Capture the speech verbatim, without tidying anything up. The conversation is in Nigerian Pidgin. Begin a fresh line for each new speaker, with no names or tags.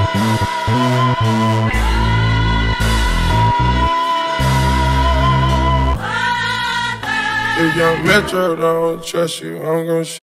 If Young Metro don't trust you, I'm gon'